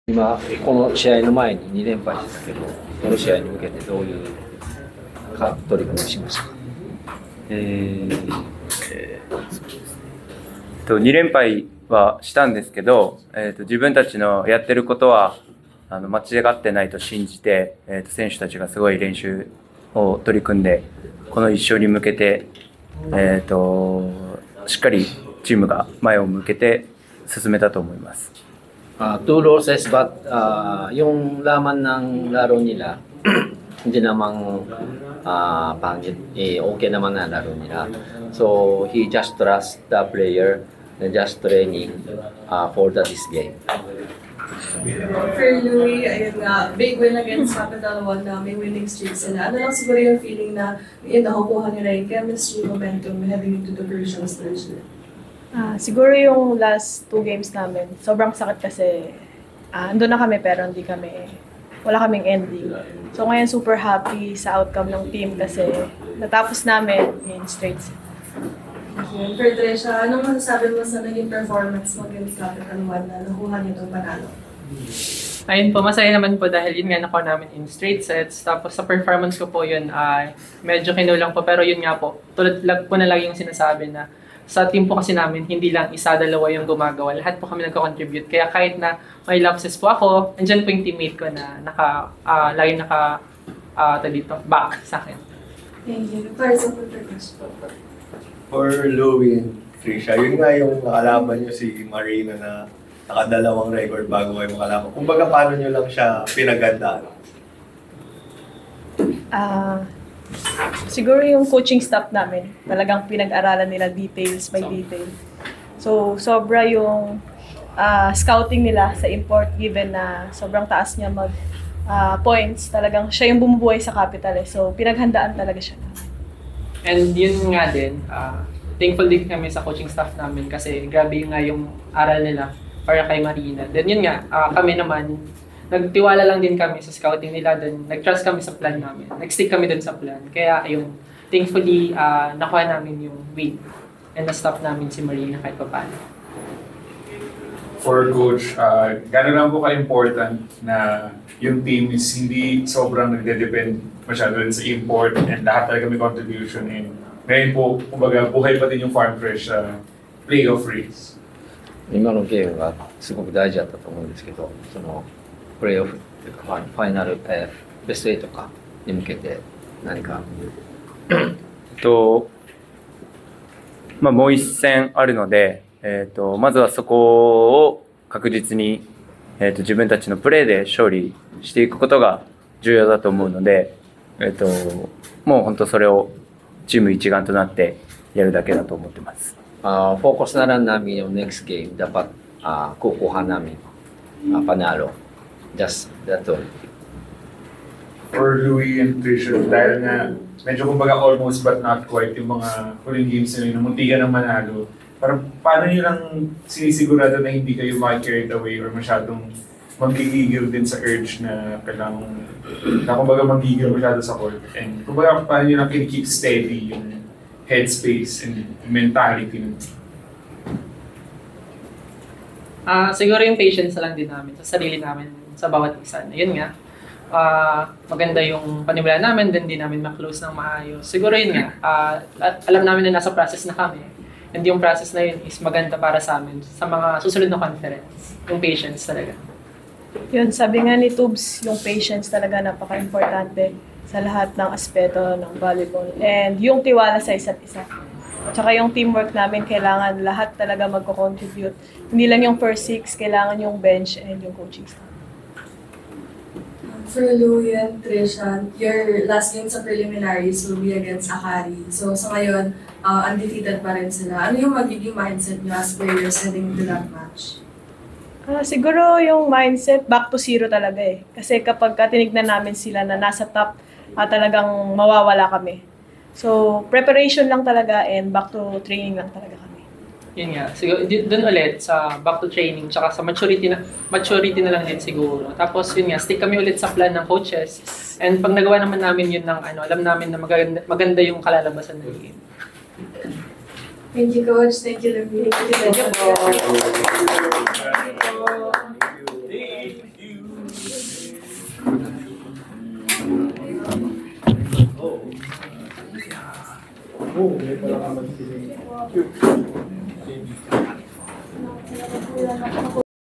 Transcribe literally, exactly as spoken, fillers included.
今、この試合の前にに連敗してたけど、この試合に向けてどういうか取り組みをしましたか？ えーえー、とに連敗はしたんですけど、えー、と自分たちのやってることはあの間違ってないと信じて、えー、と選手たちがすごい練習を取り組んで、この一勝に向けて、えー、としっかりチームが前を向けて進めたと思います。 Uh, two losses but uh, yung laman ng laro nila hindi namang uh, pangit, eh, okay naman na laro nila. So he just trust the player and just training uh, for the, this game. For Louie, ayun nga, big win against Capital One na may winning streak sila. Ano lang siguro yung feeling na yun, nakukuha nila yung chemistry, momentum heading into the Persians Thursday? Ah, siguro yung last two games namin, sobrang sakit kasi ah, andun na kami pero hindi kami, wala kaming ending. So ngayon super happy sa outcome ng team kasi natapos namin in straight set. Okay. For Tresha, anong masasabi mo sa naging performance mo against Capital One na nakuha niyo itong panalo? Ayun po, masaya naman po dahil yun nga nakuha namin in straight sets. Tapos sa performance ko po yun, ay medyo kinulang po. Pero yun nga po, tulad lang po na lang yung sinasabi na sa team po kasi namin, hindi lang isa, dalawa yung gumagawa. Lahat po kami nagko-contribute. Kaya kahit na may lapses po ako, andyan po yung teammate ko na naka, uh, lagi naka, uh, dito, back sa akin. Thank you. Para sa pagkakas po. For Louie and Trisha, yun nga yung nakalaban nyo si Marina na nakadalawang record bago kayo makalaban. Kumbaga, paano nyo lang siya pinagandaan? Ah, siguro yung coaching staff namin, talagang pinag-aralan nila details by detail. So, sobra yung uh, scouting nila sa import given na sobrang taas niya mag uh, points. Talagang siya yung bumubuhay sa capital eh. So, pinaghandaan talaga siya. And yun nga din, uh, thankful din kami sa coaching staff namin kasi grabe nga yung aral nila para kay Marina. Then yun nga, uh, kami naman, nagtiwala lang din kami sa scouting nila, then nag-trust kami sa plan namin. Nag-stick kami dun sa plan. Kaya ayun, thankfully, uh, nakuha namin yung win. And na-stop namin si Marina kahit pa paano. For Coach, uh, gano'n lang po ka-important na yung team is hindi sobrang nagde-depend masyado sa import and lahat talaga may contribution. And ngayon po, kumbaga, buhay pa din yung Farm Fresh sa uh, playoff race. 今のゲームがすごく大事だったと思うんですけど、そのプレーオフ、ファイナル、えー、ベストエイトかに向けて何かと、まあ、もう一戦あるので、えー、とまずはそこを確実に、えー、と自分たちのプレーで勝利していくことが重要だと思うので、えー、ともう本当それをチーム一丸となってやるだけだと思ってます。 Uh, focus na lang namin yung next game, dapat uh, kukuha namin uh, panalo. Just that all. For Louie and Trisha, dahil nga medyo kumbaga almost but not quite yung mga huling games nila, yung muntikan ng manalo, parang paano nyo lang sinisigurado na hindi kayo maki-carried away or masyadong magigigil din sa urge na kailangan na kumbaga magigil masyado sa court? And kumbaga paano nyo lang keep steady yung headspace and mentality? Ah, uh, siguro yung patience na lang din namin sa sarili namin sa bawat isa. Yun nga, uh, maganda yung panimula namin, din din namin ma-close ng maayos. Siguro yun nga, uh, alam namin na nasa process na kami. And yung process na yun is maganda para sa amin sa mga susunod na conference. Yung patience talaga. Yun, sabi nga ni Tubes, yung patience talaga napaka-importante sa lahat ng aspeto ng volleyball. And yung tiwala sa isa't isa. Tsaka yung teamwork namin, kailangan lahat talaga magko-contribute. Hindi lang yung first six, kailangan yung bench and yung coaching staff. For Louie and Trisha, your last game sa preliminaries will be against Akari. So sa ngayon, uh, undefeated pa rin sila. Ano yung magiging mindset niyo as players heading into that match? Uh, siguro yung mindset, back to zero talaga eh. Kasi kapag tinignan namin sila na nasa top, uh, talagang mawawala kami. So, preparation lang talaga and back to training lang talaga kami. Yun nga, siguro doon ulit sa back to training tsaka sa maturity na maturity na lang din siguro. Tapos yun nga, stick kami ulit sa plan ng coaches. And pag nagawa naman namin yun ng ano, alam namin na maganda, maganda yung kalalabasan ng game. Thank you, Coach. Thank you, Louie. Thank you, Thank you po. Oo, may pala naman sila.